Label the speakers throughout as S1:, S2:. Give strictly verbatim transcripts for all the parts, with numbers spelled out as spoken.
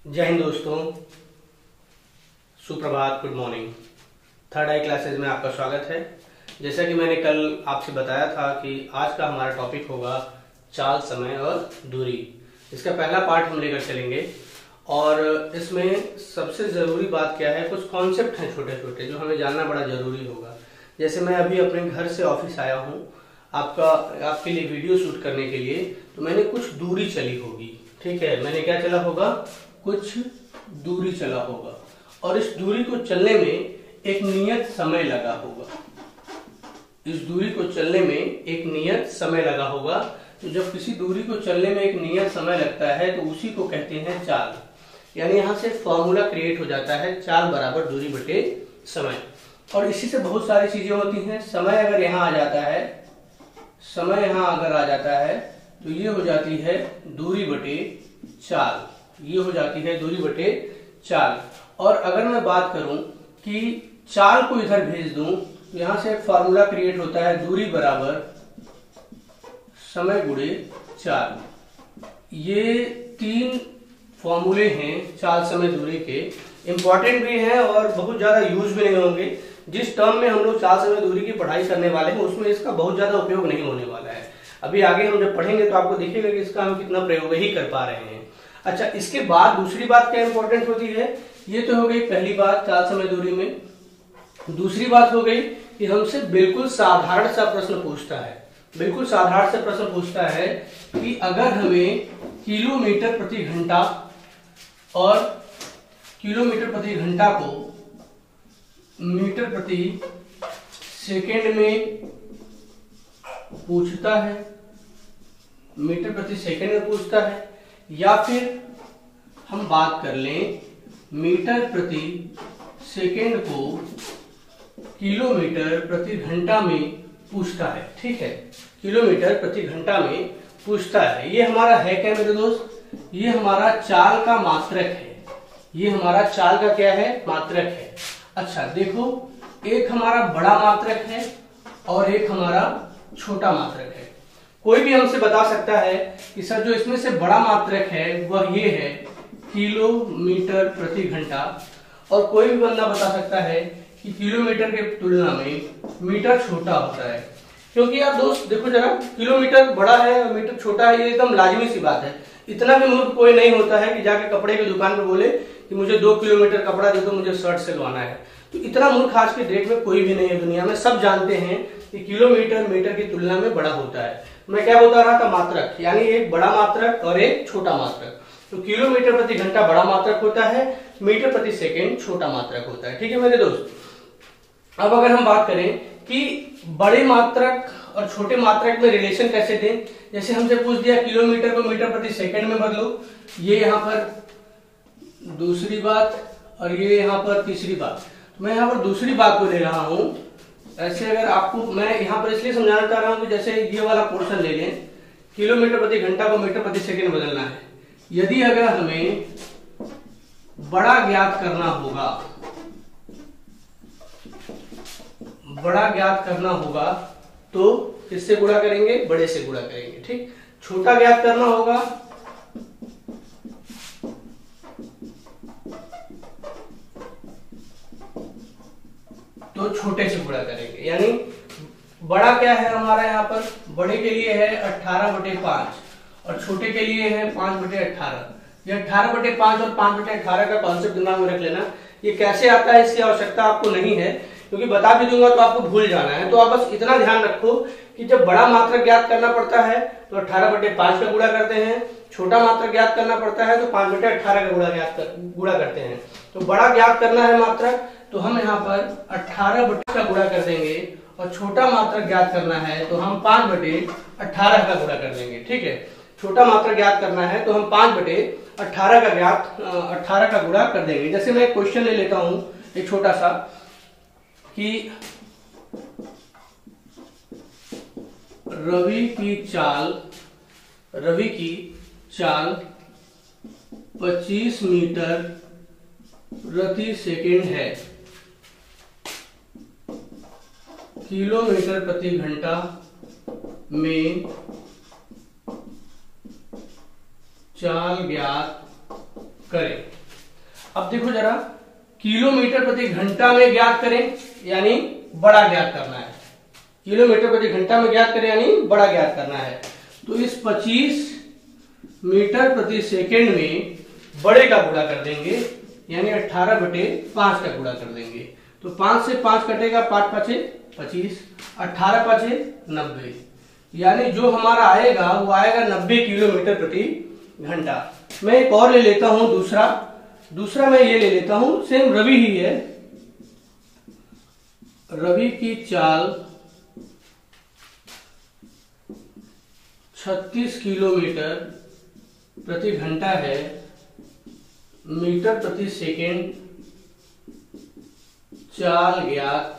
S1: जय हिंद दोस्तों, सुप्रभात, good morning. Third eye classes में आपका स्वागत है। जैसा कि मैंने कल आपसे बताया था कि आज का हमारा टॉपिक होगा चाल, समय और दूरी। इसका पहला पार्ट हम लेकर चलेंगे और इसमें सबसे ज़रूरी बात क्या है, कुछ कॉन्सेप्ट हैं छोटे छोटे जो हमें जानना बड़ा ज़रूरी होगा। जैसे मैं अभी अपने घर से ऑफिस आया हूँ आपका आपके लिए वीडियो शूट करने के लिए, तो मैंने कुछ दूरी चली होगी। ठीक है, मैंने क्या चला होगा, कुछ दूरी चला होगा और इस दूरी को चलने में एक नियत समय लगा होगा। इस दूरी को चलने में एक नियत समय लगा होगा। तो जब किसी दूरी को चलने में एक नियत समय लगता है तो उसी को कहते हैं चाल। यानी यहां से फॉर्मूला क्रिएट हो जाता है, चाल बराबर दूरी बटे समय। और इसी से बहुत सारी चीजें होती हैं। समय अगर यहाँ आ जाता है, समय यहाँ अगर आ जाता है तो ये हो जाती है दूरी बटे चाल। ये हो जाती है दूरी बटे चाल। और अगर मैं बात करूं कि चाल को इधर भेज दूं तो यहां से एक फॉर्मूला क्रिएट होता है, दूरी बराबर समय गुणे चाल। ये तीन फॉर्मूले हैं चाल, समय, दूरी के। इंपॉर्टेंट भी हैं और बहुत ज्यादा यूज भी नहीं होंगे। जिस टर्म में हम लोग चाल, समय, दूरी की पढ़ाई करने वाले हैं उसमें इसका बहुत ज्यादा उपयोग नहीं होने वाला है। अभी आगे हम जब पढ़ेंगे तो आपको दिखेगा कि इसका हम कितना प्रयोग ही कर पा रहे हैं। अच्छा, इसके बाद दूसरी बात क्या इंपॉर्टेंट होती है, ये तो हो गई पहली बात चाल, समय, दूरी में। दूसरी बात हो गई कि हमसे बिल्कुल साधारण सा प्रश्न पूछता है, बिल्कुल साधारण सा प्रश्न पूछता है कि अगर हमें किलोमीटर प्रति घंटा और किलोमीटर प्रति घंटा को मीटर प्रति सेकेंड में पूछता है, मीटर प्रति सेकेंड में पूछता है, या फिर हम बात कर लें मीटर प्रति सेकेंड को किलोमीटर प्रति घंटा में पूछता है। ठीक है, किलोमीटर प्रति घंटा में पूछता है। ये हमारा है क्या मेरे दोस्त, ये हमारा चाल का मात्रक है। ये हमारा चाल का क्या है, मात्रक है। अच्छा देखो, एक हमारा बड़ा मात्रक है और एक हमारा छोटा मात्रक है। कोई भी हमसे बता सकता है कि सर जो इसमें से बड़ा मात्रक है वह ये है किलोमीटर प्रति घंटा, और कोई भी बंदा बता सकता है कि किलोमीटर के तुलना में मीटर छोटा होता है। क्योंकि यार दोस्त देखो जरा, किलोमीटर बड़ा है और मीटर छोटा है, ये एकदम लाजमी सी बात है। इतना भी मूर्ख कोई नहीं होता है कि जाके कपड़े की दुकान पे बोले कि मुझे दो किलोमीटर कपड़ा दे दो, मुझे शर्ट सिलवाना है। तो इतना मूर्ख आज के डेट में कोई भी नहीं है दुनिया में। सब जानते हैं कि किलोमीटर मीटर की तुलना में बड़ा होता है। मैं क्या बता रहा था, मात्रक, यानी एक बड़ा मात्रक और एक छोटा मात्रक। तो किलोमीटर प्रति घंटा बड़ा मात्रक होता है, मीटर प्रति सेकेंड छोटा मात्रक होता है। ठीक है मेरे दोस्त, अब अगर हम बात करें कि बड़े मात्रक और छोटे मात्रक में रिलेशन कैसे दें, जैसे हमसे पूछ दिया किलोमीटर को मीटर प्रति सेकेंड में बदलो, ये यहाँ पर दूसरी बात और ये यहाँ पर तीसरी बात। मैं यहाँ पर दूसरी बात को ले रहा हूं। ऐसे अगर आपको मैं यहाँ पर इसलिए समझाना चाह रहा हूं कि जैसे ये वाला पोर्शन ले लें, किलोमीटर प्रति घंटा को मीटर प्रति सेकेंड बदलना है। यदि अगर हमें बड़ा ज्ञात करना होगा, बड़ा ज्ञात करना होगा तो किससे गुणा करेंगे, बड़े से गुणा करेंगे। ठीक, छोटा ज्ञात करना होगा तो छोटे से गुणा करेंगे। यानी बड़ा क्या है हमारा यहाँ पर, बड़े के लिए है अट्ठारह बटे पांच और छोटे के लिए है पांच बटे अट्ठारह। ये अट्ठारह बटे पांच और पांच बटे अट्ठारह का कॉन्सेप्ट दिमाग में रख लेना। ये कैसे आता है इसकी आवश्यकता आपको नहीं है, क्योंकि बता भी दूंगा तो आपको भूल जाना है। तो आप बस इतना ध्यान रखो कि जब बड़ा मात्रक ज्ञात करना पड़ता है तो अट्ठारह बटे पांच का गुणा करते हैं, छोटा मात्रक ज्ञात करना पड़ता है तो पांच बटे अट्ठारह का गुणा ज्ञात कर, गुणा करते हैं। तो बड़ा ज्ञात करना है मात्रक तो हम यहाँ पर अट्ठारह बटे का गुणा कर देंगे, और छोटा मात्रक ज्ञात करना है तो हम पांच बटे अट्ठारह का गुणा कर देंगे। ठीक है, छोटा मात्रक ज्ञात करना है तो हम पांच बटे अट्ठारह का ज्ञात अट्ठारह का गुणा कर देंगे। जैसे मैं एक क्वेश्चन ले लेता हूं एक छोटा सा, कि रवि की चाल रवि की चाल पच्चीस मीटर प्रति सेकेंड है, किलोमीटर प्रति घंटा में चाल ज्ञात करें। अब देखो जरा, किलोमीटर प्रति घंटा में ज्ञात करें यानी बड़ा ज्ञात करना है। किलोमीटर प्रति घंटा में ज्ञात करें यानी बड़ा ज्ञात करना है। तो इस पच्चीस मीटर प्रति सेकेंड में बड़े का गुणा कर देंगे, यानी अठारह बटे पांच का गुणा कर देंगे। तो पांच से पांच कटेगा, पांच पांचे पच्चीस, अठारह पांचे नब्बे, यानी जो हमारा आएगा वो आएगा नब्बे किलोमीटर प्रति घंटा। मैं एक और ले लेता हूं, दूसरा दूसरा मैं ये ले लेता हूं, सेम रवि ही है। रवि की चाल छत्तीस किलोमीटर प्रति घंटा है, मीटर प्रति सेकेंड चाल ज्ञात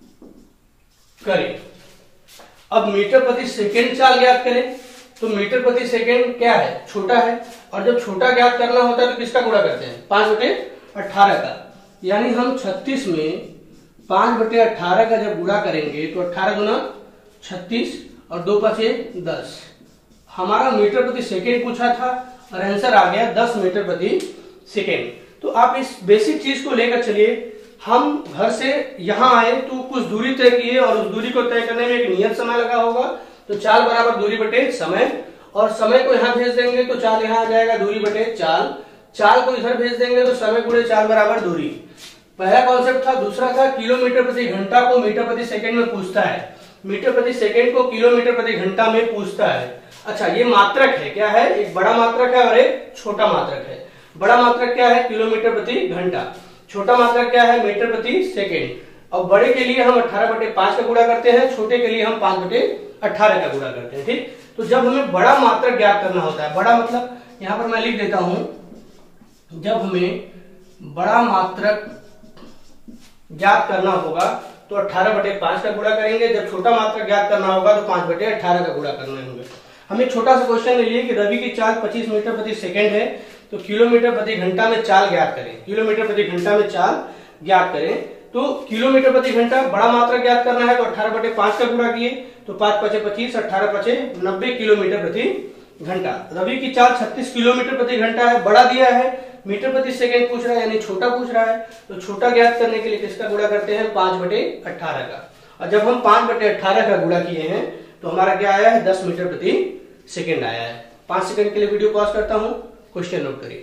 S1: करें। अब मीटर प्रति सेकेंड चाल ज्ञात करें तो मीटर प्रति सेकेंड क्या है, छोटा है, और जब छोटा ज्ञात करना होता है तो किसका गुणा करते हैं, पांच बटे अठारह का। यानी हम छत्तीस में पांच बटे अठारह का जब गुणा करेंगे तो अठारह गुना छत्तीस और दो पांचे दस। हमारा मीटर प्रति सेकेंड पूछा था और आंसर आ गया दस मीटर प्रति सेकेंड। तो आप इस बेसिक चीज को लेकर चलिए। हम घर से यहाँ आए तो कुछ दूरी तय किए और उस दूरी को तय करने में एक नियत समय लगा होगा, तो चाल बराबर दूरी बटे समय, और समय को यहाँ भेज देंगे तो चाल यहाँ आ जाएगा दूरी बटे चाल, चाल को इधर भेज देंगे तो समय गुणे चाल बराबर दूरी। पहला कॉन्सेप्ट था। दूसरा था किलोमीटर प्रति घंटा को मीटर प्रति सेकेंड में पूछता है, मीटर प्रति सेकेंड को किलोमीटर प्रति घंटा में पूछता है। अच्छा, ये मात्रक है, क्या है, एक बड़ा मात्रक है और एक छोटा मात्रक है। बड़ा मात्रक क्या है, किलोमीटर प्रति घंटा, छोटा मात्रक क्या है, मीटर प्रति सेकेंड। और बड़े के लिए हम अठारह बटे पांच का गुणा करते हैं, छोटे के लिए हम पांच बटे अठारह का गुणा करते हैं। ठीक, तो जब हमें बड़ा मात्रक ज्ञात करना होता है, बड़ा मतलब यहां पर मैं लिख देता हूं, जब हमें बड़ा मात्रक ज्ञात करना होगा तो अठारह बटे पांच का गुणा करेंगे, जब छोटा मात्रक ज्ञात करना होगा तो पांच बटे अठारह का गुणा करना होगा। हम एक छोटा सा क्वेश्चन ले लिए कि रवि की चाल पच्चीस मीटर प्रति सेकेंड है, तो किलोमीटर प्रति घंटा में चाल ज्ञात करें। किलोमीटर प्रति घंटा में चाल ज्ञात करें, तो किलोमीटर प्रति घंटा बड़ा मात्रक ज्ञात करना है तो अठारह बटे पांच का गुणा किए तो पांच पचे पच्चीस, अठारह पचे नब्बे किलोमीटर प्रति घंटा। रवि की चाल छत्तीस किलोमीटर प्रति घंटा है, बड़ा दिया है, मीटर प्रति सेकेंड पूछ रहा है यानी छोटा पूछ रहा है, तो छोटा ज्ञात करने के लिए किसका गुणा करते हैं, पांच बटे अठारह का। और जब हम पांच बटे अठारह का गुणा किए हैं तो हमारा क्या आया है, दस मीटर प्रति सेकेंड आया है। पांच सेकंड के लिए वीडियो पॉज करता हूं, क्वेश्चन नोट करिए।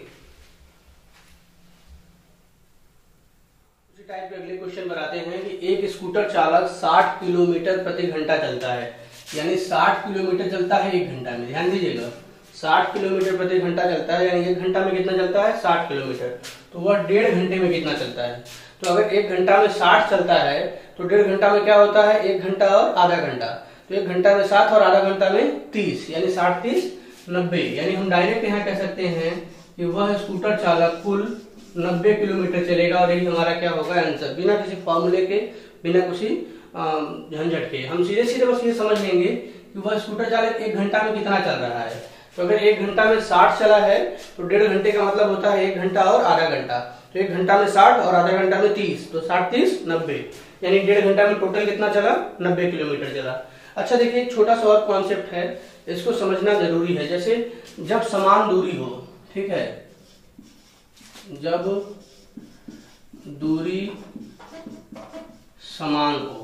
S1: उसी टाइप के अगले क्वेश्चन बनाते हैं कि एक स्कूटर चालक साठ किलोमीटर प्रति घंटा चलता है, यानी साठ किलोमीटर चलता है एक घंटा में। ध्यान दीजिएगा, साठ किलोमीटर प्रति घंटा चलता है, यानी एक घंटा में कितना चलता है, साठ किलोमीटर। तो वह डेढ़ घंटे में कितना चलता है। तो अगर एक घंटा में साठ चलता है तो डेढ़ घंटा में क्या होता है, एक घंटा और आधा घंटा। तो एक घंटा में सात और आधा घंटा में तीस, यानी साठ तीस नब्बे। यानी हम डायरेक्ट यहाँ कह सकते हैं कि वह स्कूटर चालक कुल नब्बे किलोमीटर चलेगा, और यही हमारा क्या होगा आंसर, बिना किसी फॉर्मूले के, बिना किसी झंझट के। हम सीधे सीधे बस ये समझ लेंगे कि वह स्कूटर चालक एक घंटा में कितना चल रहा है। तो अगर एक घंटा में साठ चला है तो डेढ़ घंटे का मतलब होता है एक घंटा और आधा घंटा। तो एक घंटा में साठ और आधा घंटा में तीस, तो साठ तीस नब्बे, यानी डेढ़ घंटा में टोटल कितना चला, नब्बे किलोमीटर चला। अच्छा देखिए, एक छोटा सा और कॉन्सेप्ट है, इसको समझना जरूरी है। जैसे जब समान दूरी हो, ठीक है, जब दूरी समान हो,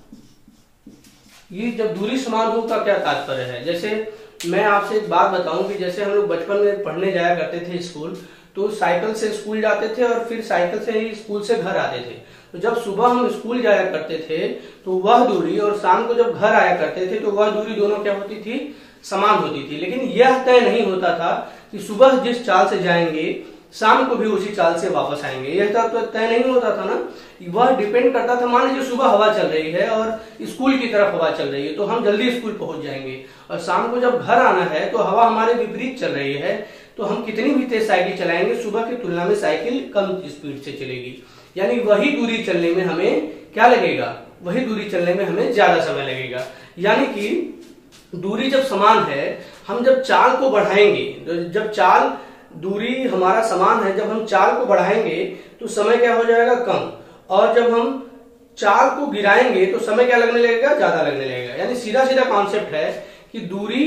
S1: ये जब दूरी समान हो का क्या तात्पर्य है। जैसे मैं आपसे एक बात बताऊं कि जैसे हम लोग बचपन में पढ़ने जाया करते थे स्कूल, तो साइकिल से स्कूल जाते थे और फिर साइकिल से ही स्कूल से घर आते थे। तो जब सुबह हम स्कूल जाया करते थे तो वह दूरी, और शाम को जब घर आया करते थे तो वह दूरी दोनों क्या होती थी, समान होती थी। लेकिन यह तय नहीं होता था कि सुबह जिस चाल से जाएंगे शाम को भी उसी चाल से वापस आएंगे, यह तो तय नहीं होता था ना। वह डिपेंड करता था, मान लीजिए सुबह हवा चल रही है और स्कूल की तरफ हवा चल रही है तो हम जल्दी स्कूल पहुंच जाएंगे, और शाम को जब घर आना है तो हवा हमारे विपरीत चल रही है तो हम कितनी भी तेज साइकिल चलाएंगे, सुबह की तुलना में साइकिल कम स्पीड से चलेगी। यानी वही दूरी चलने में हमें क्या लगेगा, वही दूरी चलने में हमें ज्यादा समय लगेगा। यानी कि दूरी जब समान है, हम जब चाल को बढ़ाएंगे, जब चाल दूरी हमारा समान है, जब हम चाल को बढ़ाएंगे तो समय क्या हो जाएगा, कम, और जब हम चाल को गिराएंगे तो समय क्या लगने लगेगा, ज्यादा लगने लगेगा। यानी सीधा सीधा कॉन्सेप्ट है कि दूरी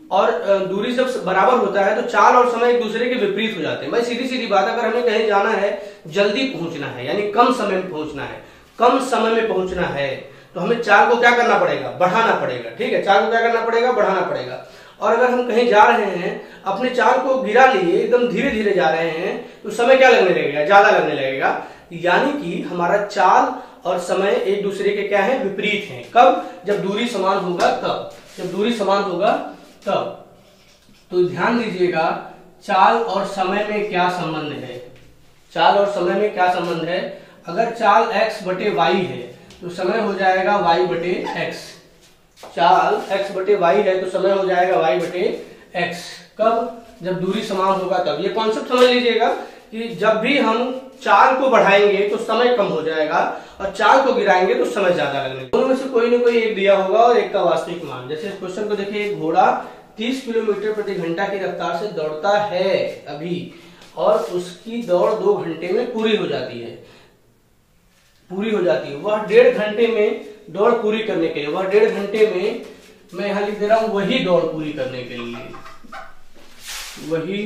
S1: और दूरी जब बराबर होता है तो चाल और समय एक दूसरे के विपरीत हो जाते हैं। भाई सीधी सीधी बात, अगर हमें कहीं जाना है, जल्दी पहुंचना है, यानी कम समय में पहुंचना है, कम समय में पहुंचना है, तो हमें चाल को क्या करना पड़ेगा, बढ़ाना पड़ेगा। ठीक है, चाल को क्या करना पड़ेगा, बढ़ाना पड़ेगा। और अगर हम कहीं जा रहे हैं, अपने चाल को गिरा लिए, एकदम धीरे धीरे जा रहे हैं, तो समय क्या लगने लगेगा, ज्यादा लगने लगेगा। यानी कि हमारा चाल और समय एक दूसरे के क्या है, विपरीत हैं। कब, जब दूरी समान होगा तब, जब दूरी समान होगा तब। तो ध्यान दीजिएगा, चाल और समय में क्या संबंध है, चाल और समय में क्या संबंध है। अगर चाल x बटे वाई है तो समय हो जाएगा y बटे x। चाल x बटे वाई है तो समय हो जाएगा y बटे x। कब, जब दूरी समान होगा तब। ये कॉन्सेप्ट समझ लीजिएगा कि जब भी हम चाल को बढ़ाएंगे तो समय कम हो जाएगा और चाल को गिराएंगे तो समय ज्यादा लगेगा। दोनों में से कोई ना कोई एक दिया होगा और एक का वास्तविक मान। जैसे इस क्वेश्चन को देखिए, एक घोड़ा तीस किलोमीटर प्रति घंटा की रफ्तार से दौड़ता है अभी, और उसकी दौड़ दो घंटे में पूरी हो जाती है, पूरी हो जाती है। वह डेढ़ घंटे में दौड़ पूरी करने के लिए, वह डेढ़ घंटे में, मैं यहां लिख दे रहा हूं, वही दौड़ पूरी करने के लिए, वही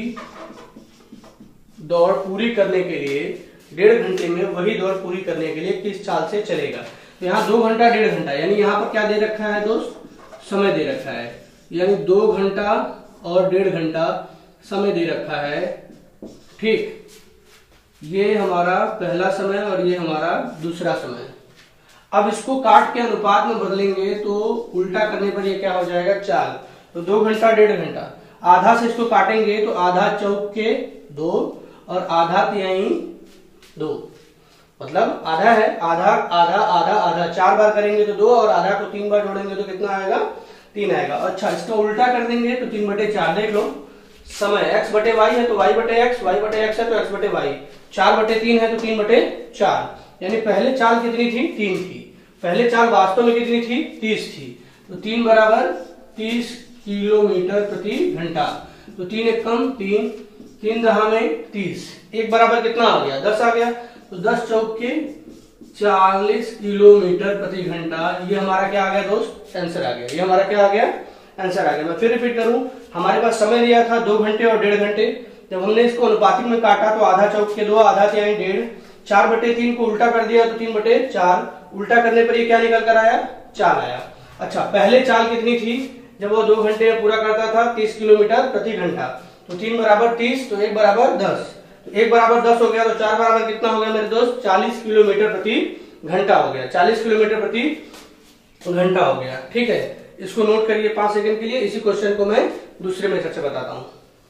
S1: दौड़ पूरी करने के लिए, डेढ़ घंटे में वही दौड़ पूरी करने के लिए किस चाल से चलेगा। तो यहाँ दो घंटा डेढ़ घंटा, यानी यहाँ पर क्या दे रखा है दोस्त, समय दे रखा है, यानी दो घंटा और डेढ़ घंटा समय दे रखा है। ठीक, ये हमारा पहला समय और ये हमारा दूसरा समय। अब इसको काट के अनुपात में बदलेंगे तो उल्टा करने पर ये क्या हो जाएगा, चाल। तो दो घंटा डेढ़ घंटा, आधा से इसको काटेंगे तो आधा चौक के दो और आधा तिहाई दो, मतलब आधा है, आधा आधा आधा आधा, चार बार करेंगे तो दो और आधा को तीन बार जोड़ेंगे तो कितना आएगा, तीन आएगा। अच्छा, इसका उल्टा कर देंगे तो तीन बटे चार। देख लो, समय x बटे वाई है तो y बटे एक्स, वाई बटे एक्स है तो x बटे वाई, चार बटे तीन है तो तीन बटे चार। यानी पहले चाल कितनी थी, तीन थी। पहले चाल वास्तव में कितनी थी, तीस थी। तो तीन बराबर तीस किलोमीटर प्रति घंटा। तो तीन एक कम तीन, तीन दहा में तीस, एक बराबर कितना आ गया, दस आ गया। तो दस चौक के चालीस किलोमीटर प्रति घंटा। ये हमारा क्या आ गया दोस्त, आंसर आ गया। ये हमारा क्या आ गया, आंसर आ गया। मैं फिर रिपीट करूं, हमारे पास समय दिया था दो घंटे और डेढ़ घंटे। जब हमने इसको अनुपातिक में काटा तो आधा चौक के दो, आधा तिहाई डेढ़, चार बटे तीन को उल्टा कर दिया तो तीन बटे चार। उल्टा करने पर ये क्या निकल कर आया, चाल आया। अच्छा, पहले चाल कितनी थी, जब वो दो घंटे में पूरा करता था, तीस किलोमीटर प्रति घंटा। तो तीन बराबर तीस, तो एक बराबर दस, तो एक बराबर दस हो गया। तो चार बराबर कितना हो गया मेरे दोस्त, चालीस किलोमीटर प्रति घंटा हो गया, चालीस किलोमीटर प्रति घंटा हो गया। ठीक है, इसको नोट करिए पांच सेकंड के लिए। इसी क्वेश्चन को मैं दूसरे मेथड से बताता हूं।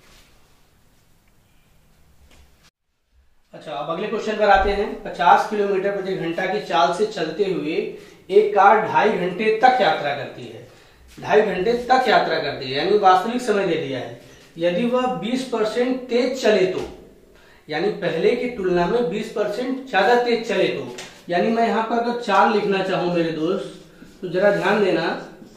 S1: अच्छा, अब अगले क्वेश्चन पर आते हैं। पचास किलोमीटर प्रति घंटा की चाल से चलते हुए एक कार ढाई घंटे तक यात्रा करती है, ढाई घंटे तक यात्रा करती है, यानी वास्तविक समय दे दिया है। यदि वह बीस परसेंट तेज चले तो, यानी पहले की तुलना में बीस परसेंट ज्यादा तेज चले तो, यानी मैं यहां पर अगर चाल लिखना चाहूं मेरे दोस्त, तो जरा ध्यान देना,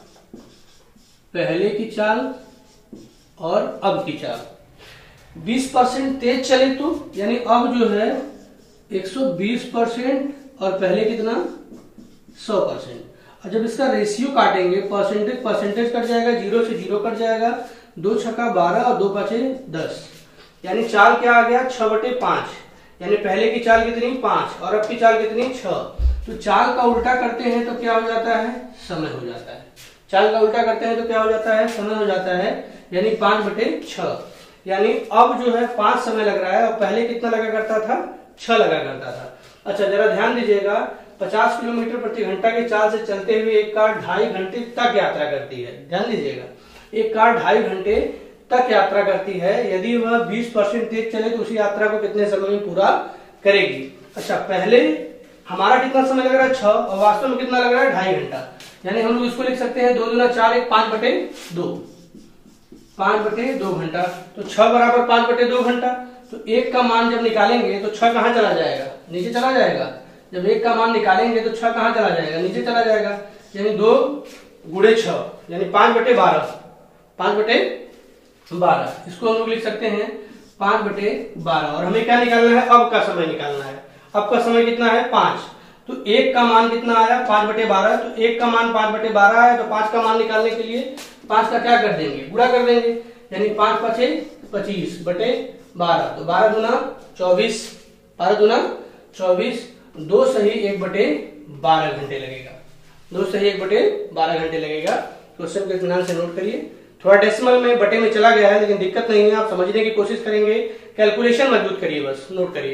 S1: पहले की चाल और अब की चाल। बीस परसेंट तेज चले तो, यानी अब जो है एक सौ बीस परसेंट और पहले कितना, सौ परसेंट। और जब इसका रेशियो काटेंगे, परसेंटेज परसेंटेज कट जाएगा, जीरो से जीरो कट जाएगा, दो छक्का बारह और दो पांचे दस, यानी चाल क्या आ गया, छह बटे पांच। यानी पहले की चाल कितनी, पांच, और अब की चाल कितनी, छह। तो चाल का उल्टा करते हैं तो क्या हो जाता है, समय हो जाता है। चाल का उल्टा करते हैं तो क्या हो जाता है, समय हो जाता है, यानी पांच बटे छह। यानी अब जो है पांच समय लग रहा है और पहले कितना लगा करता था, छह लगा करता था। अच्छा, जरा ध्यान दीजिएगा, पचास किलोमीटर प्रति घंटा की चाल से चलते हुए एक कार ढाई घंटे तक यात्रा करती है। ध्यान दीजिएगा, एक कार ढाई घंटे तक यात्रा करती है। यदि वह बीस परसेंट तेज चले तो उसी यात्रा को कितने समय में पूरा करेगी। अच्छा, पहले हमारा कितना समय लग रहा है, छह, और वास्तव में कितना लग रहा है, ढाई घंटा। यानी हम लोग इसको लिख सकते हैं, दो दूना चार, एक पांच बटे दो, पांच बटे दो घंटा। तो छह बराबर पांच बटे दो घंटा। तो एक का मान जब निकालेंगे तो छह कहां चला जाएगा, नीचे चला जाएगा। जब एक का मान निकालेंगे तो छह कहां चला जाएगा, नीचे चला जाएगा। यानी दो गुड़े छह, यानी पांच बटे बारह, पांच बटे बारह। इसको हम लोग लिख सकते हैं पांच बटे बारह। और हमें क्या निकालना है, अब का समय निकालना है। अब का समय कितना है, पांच। तो एक का मान कितना आया, पांच बटे बारह। तो एक का मान पांच बटे बारह है, तो पांच का मान निकालने के लिए पांच का क्या कर देंगे, गुणा कर देंगे, यानी पांच पचे पच्चीस बटे बारह, तो बारह गुना चौबीस, बारह गुना चौबीस, दो सही एक बटे बारह घंटे लगेगा, दो सही एक बटे बारह घंटे लगेगा। क्वेश्चन को इत्मीनान से नोट करिए। थोड़ा डेसिमल में बटे में चला गया है, लेकिन दिक्कत नहीं है, आप समझने की कोशिश करेंगे, कैलकुलेशन मजबूत करिए, बस नोट करिए।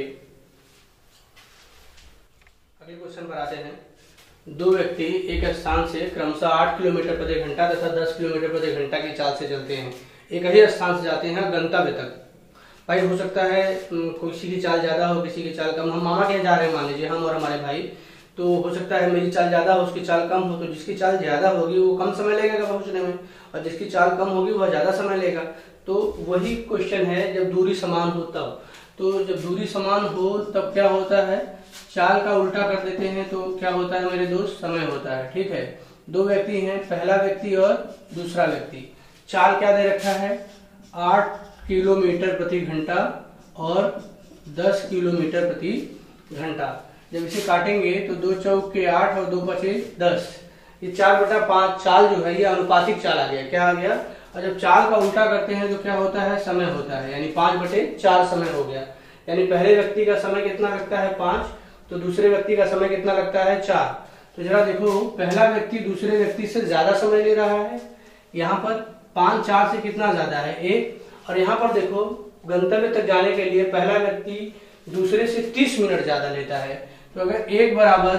S1: अगले क्वेश्चन पर आते हैं। दो व्यक्ति एक स्थान से क्रमशः आठ किलोमीटर प्रति घंटा तथा दस किलोमीटर प्रति घंटा की चाल से चलते हैं। एक ही स्थान से जाते हैं गंतव्य तक। भाई हो सकता है किसी की चाल ज्यादा हो, किसी की चाल कम। हम मामा के यहाँ जा रहे हैं मान लीजिए, हम और हमारे भाई, तो हो सकता है मेरी चाल ज्यादा हो, उसकी चाल कम हो। तो जिसकी चाल ज्यादा होगी वो कम समय लगेगा पहुंचने में, और जिसकी चाल कम होगी वह ज्यादा समय लेगा। तो वही क्वेश्चन है, जब दूरी समान हो तब। तो जब दूरी समान हो तब क्या होता है, चाल का उल्टा कर देते हैं, तो क्या होता है मेरे दोस्त, समय होता है। ठीक है, दो व्यक्ति हैं, पहला व्यक्ति और दूसरा व्यक्ति। चाल क्या दे रखा है, आठ किलोमीटर प्रति घंटा और दस किलोमीटर प्रति घंटा। जब इसे काटेंगे तो दो चौक के आठ और दो पचे दस, ये चार बटा पांच चाल जो है ये अनुपातिक चाल आ गया। क्या आ गया, और जब चाल का उल्टा करते हैं तो क्या होता है, समय होता है, यानी पांच बटे चार समय हो गया। यानी पहले व्यक्ति का समय कितना लगता है, पांच, तो दूसरे व्यक्ति का समय कितना लगता है, चार। तो जरा देखो, पहला व्यक्ति दूसरे व्यक्ति से ज्यादा समय ले रहा है, यहाँ पर पांच चार से कितना ज्यादा है, एक। और यहाँ पर देखो, गंतव्य तक जाने के लिए पहला व्यक्ति दूसरे से तीस मिनट ज्यादा लेता है। तो अगर एक बराबर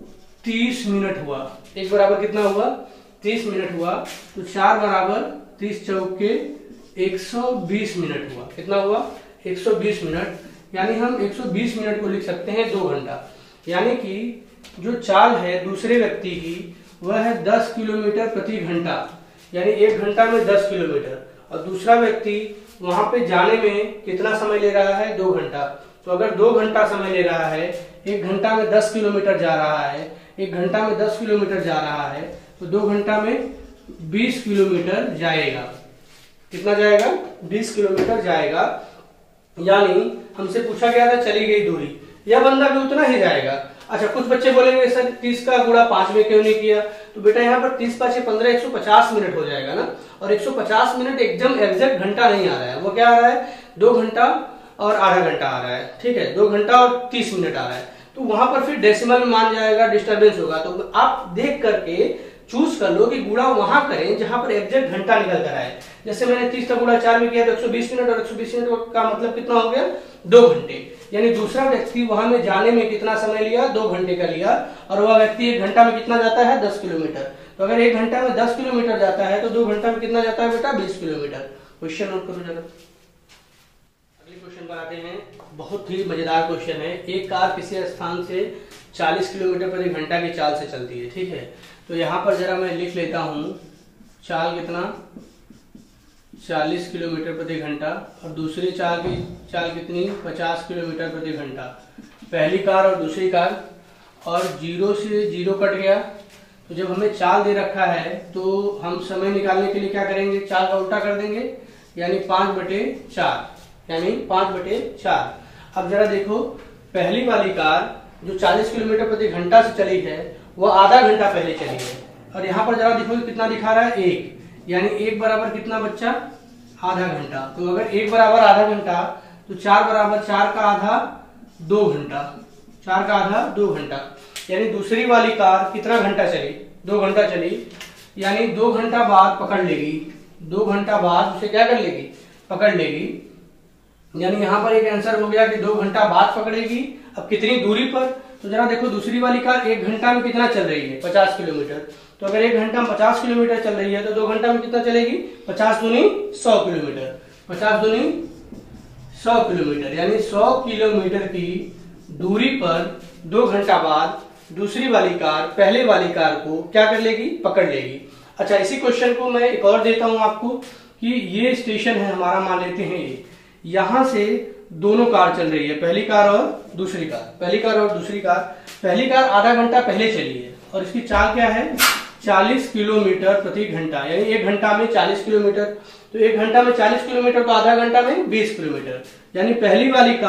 S1: तीस मिनट हुआ, एक बराबर कितना हुआ, तीस मिनट हुआ, तो चार बराबर तीस चौक के एक सौ बीस मिनट हुआ। कितना हुआ, एक सौ बीस मिनट। यानी हम एक सौ बीस मिनट को लिख सकते हैं दो घंटा। यानी कि जो चाल है दूसरे व्यक्ति की वह है दस किलोमीटर प्रति घंटा, यानी एक घंटा में दस किलोमीटर। और दूसरा व्यक्ति वहां पे जाने में कितना समय ले रहा है, दो घंटा। तो अगर दो घंटा समय ले रहा है, एक घंटा में दस किलोमीटर जा रहा है, एक घंटा में दस किलोमीटर जा रहा है, तो दो घंटा में बीस किलोमीटर जाएगा। कितना जाएगा, बीस किलोमीटर जाएगा। यानी हमसे पूछा गया था चली गई दूरी, यह बंदा भी उतना ही जाएगा। अच्छा, कुछ बच्चे बोलेंगे सर तीस का गुणा पांच में क्यों नहीं किया, तो बेटा यहाँ पर तीस पांच पंद्रह, एक सौ पचास मिनट हो जाएगा ना। और एक सौ पचास मिनट एकदम एग्जैक्ट घंटा नहीं आ रहा है, वो क्या आ रहा है, दो घंटा और आधा घंटा आ रहा है। ठीक है, दो घंटा और तीस मिनट आ रहा है, तो वहां पर फिर डेसिमल में मान जाएगा, डिस्टर्बेंस होगा। तो आप देख करके चूज कर लो कि गुणा वहां करें जहां पर एग्जैक्ट घंटा निकल कर आए। जैसे मैंने तीस का गुणा चार में किया तो एक सौ बीस मिनट, और एक सौ बीस मिनट का मतलब कितना हो गया, दो घंटे। यानी दूसरा व्यक्ति वहां में जाने में कितना समय लिया, दो घंटे का लिया, और वह व्यक्ति एक घंटा में कितना जाता है, दस किलोमीटर। तो अगर एक घंटा में दस किलोमीटर जाता है तो दो घंटा में कितना जाता है बेटा, बीस किलोमीटर। क्वेश्चन नोट करो जरा। अगले क्वेश्चन पर आते हैं, बहुत ही मजेदार क्वेश्चन है। एक कार किसी स्थान से चालीस किलोमीटर प्रति घंटा की चाल से चलती है। ठीक है, तो यहाँ पर जरा मैं लिख लेता हूँ, चाल कितना, चालीस किलोमीटर प्रति घंटा, और दूसरी चाल की चाल कितनी, पचास किलोमीटर प्रति घंटा। पहली कार और दूसरी कार, और जीरो से जीरो कट गया। तो जब हमें चाल दे रखा है तो हम समय निकालने के लिए क्या करेंगे, चाल का उल्टा कर देंगे, यानी पांच बटे चार, यानी पांच बटे चार। अब जरा देखो, पहली वाली कार जो चालीस किलोमीटर प्रति घंटा से चली है वह आधा घंटा पहले चली है, और यहाँ पर जरा देखो कितना दिखा रहा है, एक, यानी एक बराबर कितना बच्चा, आधा घंटा। तो अगर एक बराबर आधा घंटा, तो चार बराबर चार का आधा, दो घंटा, चार का आधा दो घंटा। यानी दूसरी वाली कार कितना घंटा चली, दो घंटा चली, यानी दो घंटा बाद पकड़ लेगी, दो घंटा बाद उसे क्या कर लेगी, पकड़ लेगी। यानी यहाँ पर एक आंसर हो गया कि दो घंटा बाद पकड़ेगी। अब कितनी दूरी पर, तो जरा देखो, दूसरी वाली कार एक घंटा में कितना चल रही है, पचास किलोमीटर। तो अगर एक घंटा में पचास किलोमीटर चल रही है तो दो घंटा में कितना चलेगी, पचास दूनी सौ किलोमीटर, पचास दूनी सौ किलोमीटर। यानी सौ किलोमीटर की दूरी पर दो घंटा बाद दूसरी वाली कार पहले वाली कार को क्या कर लेगी, पकड़ लेगी। अच्छा, इसी क्वेश्चन को मैं एक और देता हूं आपको कि ये स्टेशन है हमारा, मान लेते हैं ये, यहां से दोनों कार चल रही है, पहली कार और दूसरी कार, पहली कार और दूसरी कार। पहली कार आधा घंटा पहले चली है और इसकी चाल क्या है, चालीस किलोमीटर प्रति घंटा, यानी एक घंटा में चालीस किलोमीटर। तो एक घंटा में चालीस किलोमीटर तो आधा घंटा में बीस किलोमीटर। यानी पहली वाली कार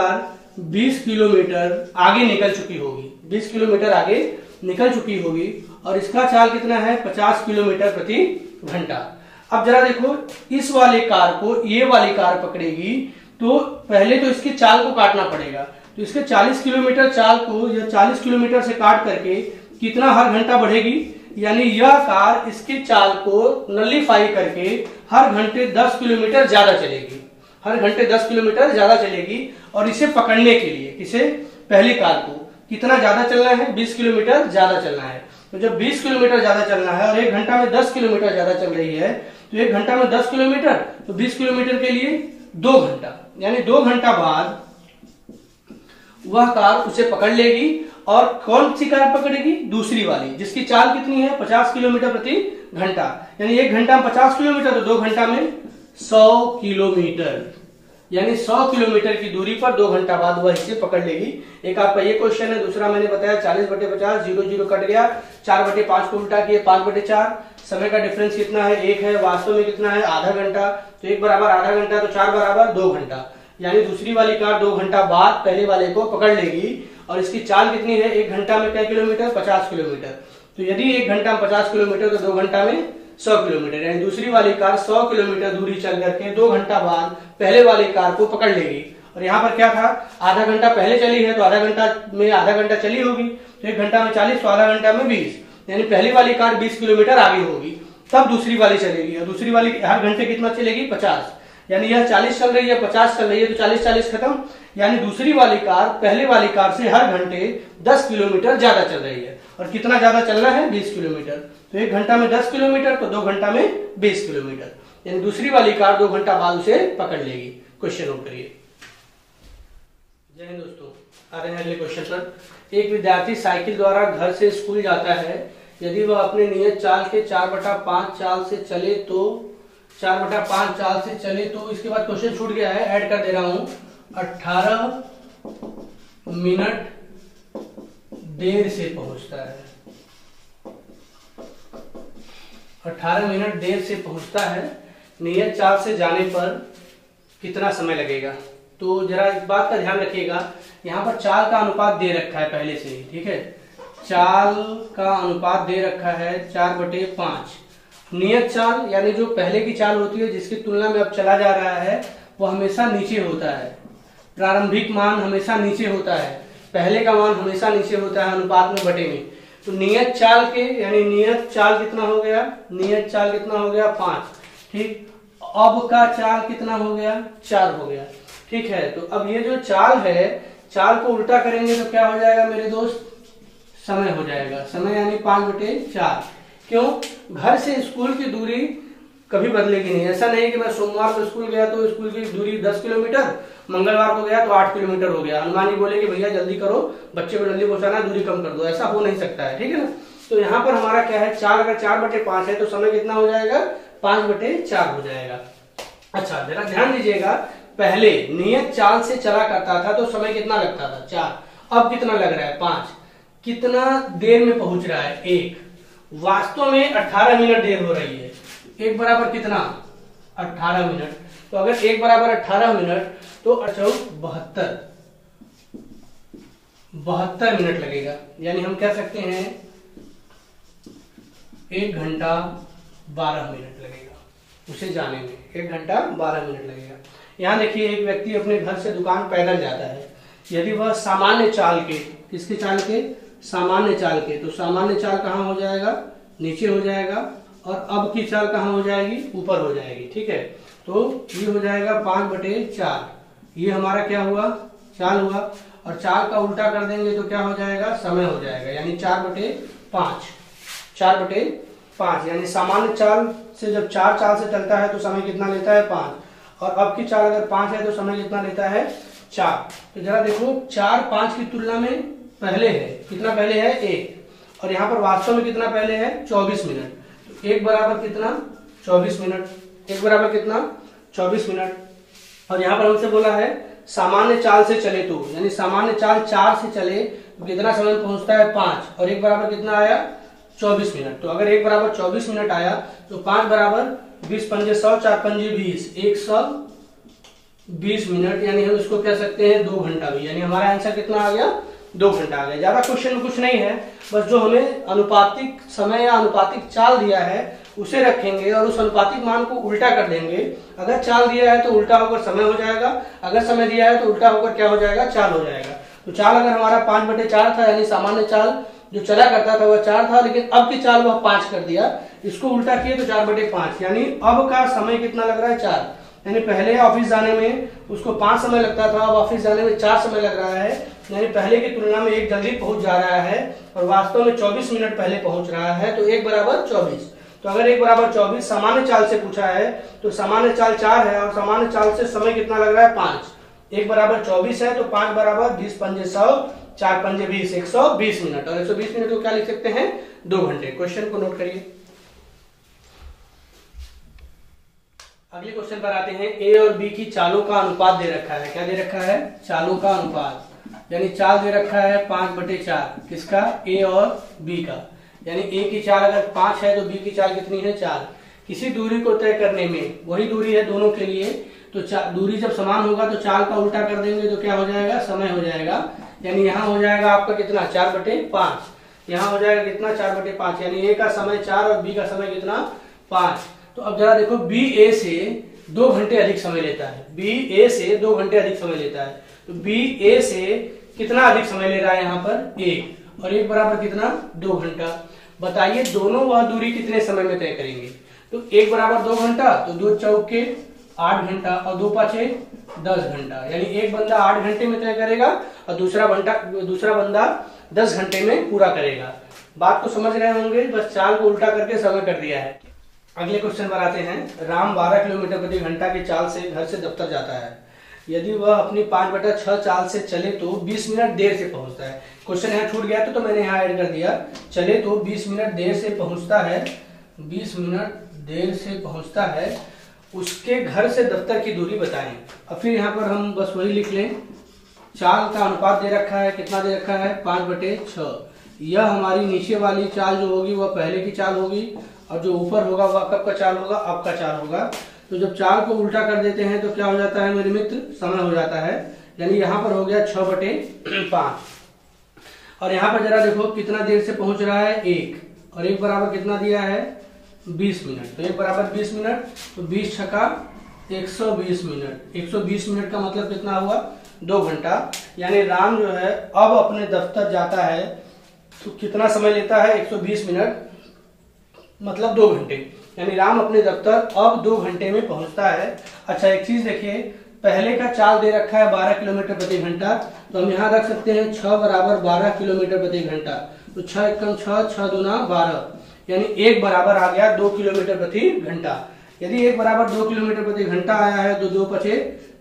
S1: बीस किलोमीटर आगे निकल चुकी होगी, बीस किलोमीटर आगे निकल चुकी होगी और इसका चाल कितना है, पचास किलोमीटर प्रति घंटा। अब जरा देखो, इस वाले कार को ये वाली कार पकड़ेगी तो पहले तो इसकी चाल को काटना पड़ेगा। तो इसके चालीस किलोमीटर चाल को या चालीस किलोमीटर से काट करके कितना हर घंटा बढ़ेगी, यानी यह कार इसकी चाल को नलीफाई करके हर घंटे दस किलोमीटर ज्यादा चलेगी, हर घंटे दस किलोमीटर ज्यादा चलेगी। और इसे पकड़ने के लिए, इसे पहली कार को कितना ज्यादा चलना है, बीस किलोमीटर ज्यादा चलना है। तो जब बीस किलोमीटर ज्यादा चलना है और एक घंटा में दस किलोमीटर ज्यादा चल रही है, तो एक घंटा में दस किलोमीटर, तो बीस किलोमीटर के लिए दो घंटा, यानी दो घंटा बाद वह कार उसे पकड़ लेगी। और कौन सी कार पकड़ेगी, दूसरी वाली, जिसकी चाल कितनी है, पचास किलोमीटर प्रति घंटा, यानी एक घंटा में पचास किलोमीटर, तो दो घंटा में सौ किलोमीटर, यानी सौ किलोमीटर की दूरी पर दो घंटा बाद वह इसे पकड़ लेगी। एक आपका ये क्वेश्चन है। दूसरा मैंने बताया चालीस बटे पचास, जीरो जीरो कट गया, चार बटे पांच को उल्टा किए, पांच बटे चार, समय का डिफरेंस कितना है, एक है, वास्तव में कितना है, आधा घंटा। तो एक बराबर आधा घंटा, तो चार बराबर दो घंटा, यानी दूसरी वाली कार दो घंटा बाद पहले वाले को पकड़ लेगी। और इसकी चाल कितनी है, एक घंटा में क्या किलोमीटर, पचास किलोमीटर। तो यदि एक घंटा में पचास किलोमीटर, तो दो घंटा में सौ किलोमीटर, यानी दूसरी वाली कार सौ किलोमीटर दूरी चल करके दो घंटा बाद पहले वाली कार को पकड़ लेगी। और यहाँ पर क्या था, आधा घंटा पहले चली है, तो आधा घंटा में आधा घंटा चली होगी, तो एक घंटा में चालीस, तो आधा घंटा में बीस, यानी पहली वाली कार बीस किलोमीटर आगे होगी, तब दूसरी वाली चलेगी। और दूसरी वाली हर घंटे कितना चलेगी, पचास, यानी यह चालीस चल रही है, पचास चल रही है, तो चालीस चालीस खत्म, यानी दूसरी वाली कार पहले वाली कार से हर घंटे दस किलोमीटर ज्यादा चल रही है। और कितना ज्यादा चलना है, बीस किलोमीटर। तो एक घंटा में दस किलोमीटर, तो दो घंटा में बीस किलोमीटर, यानी दूसरी वाली कार दो घंटा बाद उसे पकड़ लेगी। क्वेश्चन नोट करिए। जय हिंद दोस्तों, आ रहे हैं अगले क्वेश्चन पर। एक विद्यार्थी साइकिल द्वारा घर से स्कूल जाता है। यदि वह अपने नियत चाल के चार बटा पांच चाल से चले तो चार बटा पांच चाल से चले तो इसके बाद क्वेश्चन छूट गया है, ऐड कर दे रहा हूं, अठारह मिनट देर से पहुंचता है, अठारह मिनट देर से पहुंचता है, नियत चाल से जाने पर कितना समय लगेगा। तो जरा इस बात का ध्यान रखिएगा, यहाँ पर चाल का अनुपात दे रखा है पहले से ही, ठीक है, चाल का अनुपात दे रखा है चार बटे पांच। नियत चाल यानी जो पहले की चाल होती है, जिसकी तुलना में अब चला जा रहा है, वो हमेशा नीचे होता है, प्रारंभिक मान हमेशा नीचे होता है, पहले का मान हमेशा नीचे होता है अनुपात में बटे में। तो नियत चाल के यानी नियत चाल कितना हो गया, नियत चाल कितना हो गया, पांच, ठीक। अब का चाल कितना हो गया, चार हो गया, ठीक है। तो अब ये जो चाल है, चाल को उल्टा करेंगे तो क्या हो जाएगा मेरे दोस्त, समय हो जाएगा, समय यानी पांच बटे चार। क्यों, घर से स्कूल की दूरी कभी बदलेगी नहीं। ऐसा नहीं कि मैं सोमवार को स्कूल गया तो स्कूल की दूरी दस किलोमीटर, मंगलवार को गया तो आठ किलोमीटर हो गया, हनुमान जी बोले कि भैया जल्दी करो, बच्चे को जल्दी पहुंचाना, दूरी कम कर दो, ऐसा हो नहीं सकता है, ठीक है ना। तो यहाँ पर हमारा क्या है, चार, अगर चार बटे पांच है तो समय कितना हो जाएगा, पांच बटे चार हो जाएगा। अच्छा जरा ध्यान दीजिएगा, पहले नियत चाल से चला करता था तो समय कितना लगता था, चार, अब कितना लग रहा है, पांच। कितना देर में पहुंच रहा है, एक, वास्तव में अठारह मिनट देर हो रही है। एक बराबर कितना, अठारह मिनट। तो अगर एक बराबर अठारह मिनट तो अचौक बहत्तर, बहत्तर मिनट लगेगा, यानी हम कह सकते हैं एक घंटा बारह मिनट लगेगा उसे जाने में, एक घंटा बारह मिनट लगेगा। यहाँ देखिए, एक व्यक्ति अपने घर से दुकान पैदल जाता है। यदि वह सामान्य चाल के, किसके चाल के, सामान्य चाल के, तो सामान्य चाल कहाँ हो जाएगा, नीचे हो जाएगा, और अब की चाल कहाँ हो जाएगी, ऊपर हो जाएगी, ठीक है। तो ये हो जाएगा पांच बटे चार, ये हमारा क्या हुआ, चाल हुआ। और चाल का उल्टा कर देंगे तो क्या हो जाएगा, समय हो जाएगा, यानी चार बटे पांच, चार बटे पांच, यानी सामान्य चाल से जब चार चाल से चलता है तो समय कितना लेता है, पांच, और अब की चाल अगर पांच है तो समय कितना लेता है, चार। तो जरा देखो, चार पांच की तुलना में पहले है, कितना पहले है, एक, और यहाँ पर वास्तव में कितना पहले है, चौबीस मिनट। तो एक बराबर कितना, चौबीस मिनट, एक बराबर कितना, चौबीस मिनट। और यहाँ पर हमसे बोला है सामान्य चाल से चले तो, यानी सामान्य चाल चार से चले तो कितना समय पहुंचता है, पांच, और एक बराबर कितना आया, चौबीस मिनट। तो अगर एक बराबर चौबीस मिनट आया तो पांच बराबर बीस पंजे सौ, चार पंजे बीस, एक सौ बीस मिनट, यानी हम इसको कह सकते हैं दो घंटा भी, यानी हमारा आंसर कितना आ गया, दो घंटा आ गया। ज्यादा क्वेश्चन में कुछ नहीं है, बस जो हमें अनुपातिक समय या अनुपातिक चाल दिया है उसे रखेंगे और उस अनुपातिक मान को उल्टा कर देंगे। अगर चाल दिया है तो उल्टा होकर समय हो जाएगा, अगर समय दिया है तो उल्टा होकर क्या हो जाएगा, चाल हो जाएगा। तो चाल अगर हमारा पांच बटे चार था, यानी सामान्य चाल जो चला करता था वह चार था, लेकिन अब की चाल वह पांच कर दिया, इसको उल्टा किए तो चार बटे पांच, यानी अब का समय कितना लग रहा है, चार। यानी पहले ऑफिस जाने में उसको पांच समय लगता था, अब ऑफिस जाने में चार समय लग रहा है, यानी पहले की तुलना में एक जल्दी पहुंच जा रहा है और वास्तव में चौबीस मिनट पहले पहुंच रहा है। तो एक बराबर चौबीस। तो अगर एक बराबर चौबीस सामान्य चाल से पूछा है तो सामान्य चाल चार है और सामान्य चाल से समय कितना लग रहा है, पांच। एक बराबर चौबीस है तो पांच बराबर बीस पंजे सौ, चार पंजे बीस, एक सौ बीस मिनट, और एक सौ बीस मिनट को क्या लिख सकते हैं, दो घंटे। क्वेश्चन को नोट करिए। अगले क्वेश्चन पर आते हैं। ए और बी की चालों का अनुपात दे रखा है। क्या दे रखा है, चालों का अनुपात, यानी चाल दे रखा है पांच बटे चार, किसका, ए और बी का। यानी ए की चाल अगर पांच है तो बी की चाल कितनी है, चार। किसी दूरी को तय करने में, वही दूरी है दोनों के लिए, तो दूरी जब समान होगा तो चाल का उल्टा कर देंगे तो क्या हो जाएगा, समय हो जाएगा। यानी यहाँ हो जाएगा आपका कितना, चार बटे पांच, यहाँ हो जाएगा कितना, चार बटे पांच, यानी ए का समय चार और बी का समय कितना, पांच। तो अब जरा देखो, बी ए से दो घंटे अधिक समय लेता है, बी ए से दो घंटे अधिक समय लेता है, तो बी ए से कितना अधिक समय ले रहा है यहाँ पर, एक, और एक बराबर कितना, दो घंटा। बताइए दोनों वह दूरी कितने समय में तय करेंगे। तो एक बराबर दो घंटा, तो दो चौके आठ घंटा और दो पांचे दस घंटा, यानी एक बंदा आठ घंटे में तय करेगा और दूसरा बंदा दूसरा बंदा दस घंटे में पूरा करेगा। बात को समझ रहे होंगे, बस चाल को उल्टा करके समय कर दिया है। अगले क्वेश्चन पर आते हैं। राम बारह किलोमीटर प्रति घंटा की चाल से घर से दफ्तर जाता है। यदि वह अपनी पांच बटा छह चाल से चले तो बीस मिनट देर से पहुंचता है। क्वेश्चन यहाँ छूट गया तो, तो मैंने यहाँ ऐड कर दिया, चले तो बीस मिनट देर से पहुंचता है, बीस मिनट देर से पहुंचता है, उसके घर से दफ्तर की दूरी बताएं। अब फिर यहाँ पर हम बस वही लिख लें, चाल का अनुपात दे रखा है, कितना दे रखा है, पांच बटे छह। यह हमारी नीचे वाली चाल जो होगी वह पहले की चाल होगी और जो ऊपर होगा वह कब का चाल होगा, अब का चाल होगा। तो जब चाल को उल्टा कर देते हैं तो क्या हो जाता है मेरे मित्र, समय हो जाता है। यानी यहाँ पर हो गया छह बटे पांच, और यहाँ पर जरा देखो कितना देर से पहुंच रहा है, एक, और एक बराबर कितना दिया है, बीस मिनट। तो एक बराबर बीस मिनट, तो बीस छका एक सौ बीस मिनट, एक सौ बीस मिनट का मतलब कितना हुआ, दो घंटा। यानी राम जो है अब अपने दफ्तर जाता है तो कितना समय लेता है, एक सौ बीस मिनट, मतलब दो घंटे। यानी राम अपने दफ्तर अब दो घंटे में पहुंचता है। अच्छा एक चीज देखिए, पहले का चाल दे रखा है बारह किलोमीटर प्रति घंटा, तो हम यहाँ रख सकते हैं छह बराबर बारह किलोमीटर प्रति घंटा। तो छह एकम छह, छह दूना बारह, यानी एक बराबर आ गया दो किलोमीटर प्रति घंटा। यदि एक बराबर दो किलोमीटर प्रति घंटा आया है तो दो पचे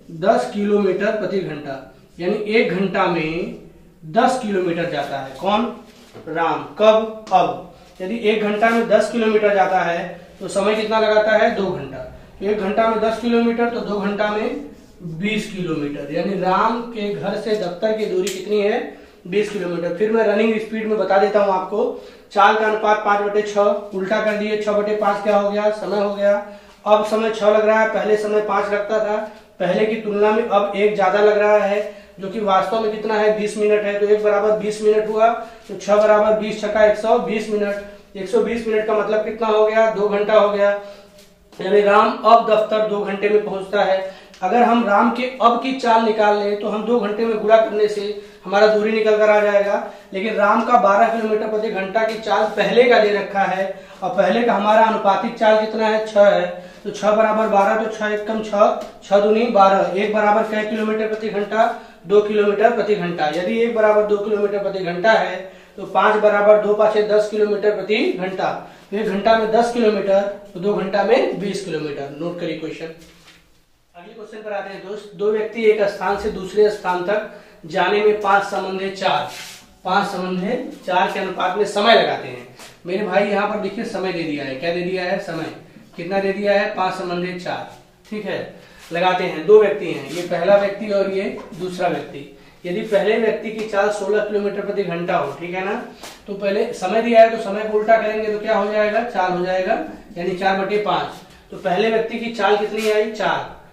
S1: दस किलोमीटर प्रति घंटा, यानी एक घंटा में दस किलोमीटर जाता है। कौन, राम। कब, अब। यदि एक घंटा में दस किलोमीटर जाता है तो समय कितना लगाता है, दो घंटा। तो एक घंटा में दस किलोमीटर तो दो घंटा में बीस किलोमीटर, यानी राम के घर से दफ्तर की दूरी कितनी है, बीस किलोमीटर। फिर मैं रनिंग स्पीड में बता देता हूं आपको। चाल का अनुपात पांच बटे छह, उल्टा कर दिए, छह बटे पांच क्या हो गया, समय हो गया। अब समय छह लग रहा है, पहले समय पांच लगता था, पहले की तुलना में अब एक ज्यादा लग रहा है, जो कि वास्तव में कितना है, बीस मिनट है। तो एक बराबर बीस मिनट हुआ, तो छह बराबर बीस छक्का एक सौ बीस मिनट। एक सौ बीस मिनट का मतलब कितना हो गया, दो घंटा हो गया। यानी राम अब दफ्तर दो घंटे में पहुंचता है। अगर हम राम के अब की चाल निकाल लें तो हम दो घंटे में गुणा करने से हमारा दूरी निकल कर आ जाएगा। लेकिन राम का बारह किलोमीटर प्रति घंटा की चाल पहले का दे रखा है और पहले का हमारा अनुपातिक चाल कितना है, छह है। तो छह बराबर बारह, तो छह एकम छह, छह दूनी बारह। एक बराबर कै किलोमीटर प्रति घंटा, दो किलोमीटर प्रति घंटा। यदि एक बराबर दो किलोमीटर प्रति घंटा है तो पांच बराबर दो पांच दस किलोमीटर प्रति घंटा। एक घंटा में दस किलोमीटर तो दो घंटा में बीस किलोमीटर। नोट करिए क्वेश्चन। अगले क्वेश्चन पर आते हैं दोस्त। दो व्यक्ति एक स्थान से दूसरे स्थान तक जाने में पांच संबंधे चार पांच संबंधे चार के अनुपात में समय लगाते हैं। मेरे भाई यहाँ पर देखिए समय दे दिया है, क्या दे दिया है, समय कितना दे दिया है, पांच संबंधे चार। ठीक है, लगाते हैं। दो व्यक्ति हैं, ये पहला व्यक्ति और ये दूसरा व्यक्ति। यदि पहले व्यक्ति की चाल सोलह किलोमीटर प्रति घंटा हो, ठीक है ना, तो पहले समय दिया है तो समय को उल्टा करेंगे तो क्या हो जाएगा, चाल हो जाएगा, यानी चार बटे पांच। तो पहले व्यक्ति की चाल कितनी आई, चार,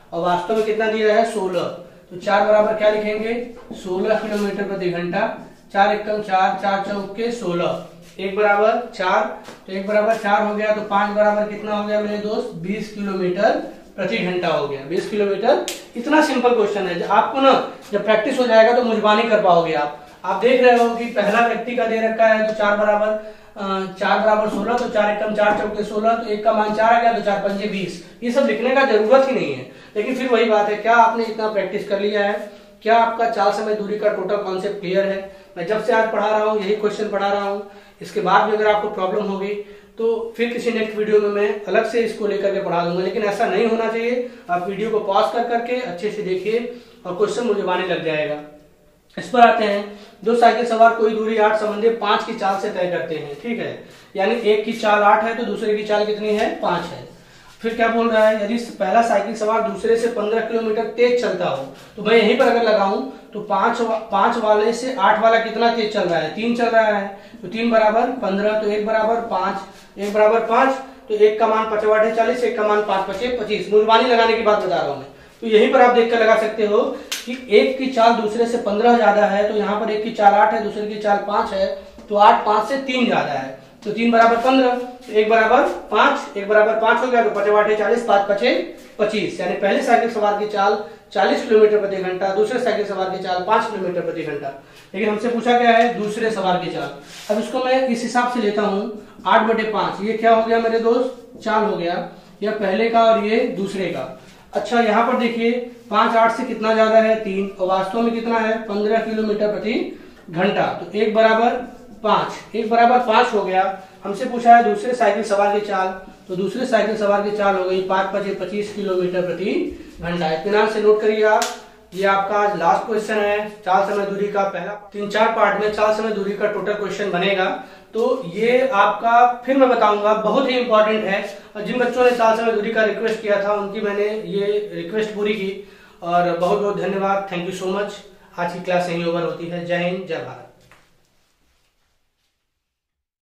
S1: और वास्तव में कितना दिया है सोलह। तो चार बराबर क्या लिखेंगे, सोलह किलोमीटर प्रति घंटा। चार एकम चार, चार चौके सोलह, एक बराबर चार, तो एक बराबर चार हो गया। तो पांच बराबर कितना हो गया मेरे दोस्त, बीस किलोमीटर प्रति घंटा हो गया। बीस किलोमीटर, इतना सिंपल क्वेश्चन है। आपको ना जब प्रैक्टिस हो जाएगा तो मुझबानी कर पाओगे आप। आप देख रहे हो कि पहला व्यक्ति का दे रखा है तो चार बराबर चार बराबर सोलह, तो चार एकम चार चौके सोलह, तो एक का मान चार आ गया, तो चार पंजे बीस। ये सब लिखने का जरूरत ही नहीं है। लेकिन फिर वही बात है, क्या आपने इतना प्रैक्टिस कर लिया है, क्या आपका चाल समय दूरी का टोटल कॉन्सेप्ट क्लियर है। मैं जब से आज पढ़ा रहा हूँ यही क्वेश्चन पढ़ा रहा हूँ। इसके बाद भी अगर आपको प्रॉब्लम होगी तो फिर किसी नेक्स्ट वीडियो में मैं अलग से इसको लेकर के पढ़ा दूंगा। लेकिन ऐसा नहीं होना चाहिए। आप वीडियो को पॉज कर करके अच्छे से देखिए और क्वेश्चन मुझे आने लग जाएगा। इस पर आते हैं, दो साइकिल सवार कोई दूरी आठ संबंधी पांच की चाल से तय करते हैं, ठीक है। यानी एक की चाल आठ है तो दूसरे की चाल कितनी है, पांच है। फिर क्या बोल रहा है, यदि पहला साइकिल सवार दूसरे से पंद्रह किलोमीटर तेज चलता हो, तो मैं यहीं पर अगर लगाऊं तो पांच पांच वाले से आठ वाला कितना तेज चल रहा है, तीन चल रहा है। तो तीन बराबर पंद्रह, तो एक बराबर पांच, एक बराबर पांच, तो एक का मान पचवाट है चालीस, एक का मान पांच पचे पच्चीस। मुझबानी लगाने की बात बता रहा हूं मैं। तो यहीं पर आप देख कर लगा सकते हो कि एक की चाल दूसरे से पंद्रह ज्यादा है, तो यहाँ पर एक की चाल आठ है, दूसरे की चाल पांच है, तो आठ पांच से तीन ज्यादा है, तो तीन बराबर पंद्रह, तो एक बराबर पांच, एक बराबर पांच हो गया, तो पचवाट है चालीस, पांच पचे पच्चीस। यानी पहले साइकिल सवार की चाल चालीस किलोमीटर प्रति घंटा, दूसरे साइकिल सवार की चाल पांच किलोमीटर प्रति घंटा। लेकिन हमसे पूछा क्या है, दूसरे सवार की चाल। अब इसको मैं इस हिसाब से लेता हूँ, आठ बटे पांच, ये क्या हो गया मेरे दोस्त, चाल हो गया, यह पहले का और ये दूसरे का। अच्छा यहाँ पर देखिए, पांच आठ से कितना ज्यादा है, तीन, और वास्तव में कितना है, पंद्रह किलोमीटर प्रति घंटा। तो एक बराबर पांच, एक बराबर पांच हो गया। हमसे पूछा है दूसरे साइकिल सवार की चाल, तो दूसरे साइकिल सवार की चाल हो गई पांच पचे पच्चीस किलोमीटर प्रति घंटा। इत्मीनान से नोट करिए आप। ये आपका आज लास्ट क्वेश्चन है चाल समय दूरी का। पहला तीन चार पार्ट में चाल समय दूरी का टोटल क्वेश्चन बनेगा। तो ये आपका फिर मैं बताऊंगा, बहुत ही इंपॉर्टेंट है। और जिन बच्चों ने चाल समय दूरी का रिक्वेस्ट किया था उनकी मैंने ये रिक्वेस्ट पूरी की, और बहुत बहुत धन्यवाद, थैंक यू सो मच। आज की क्लास यहीं ओवर होती है। जय हिंद, जय भारत।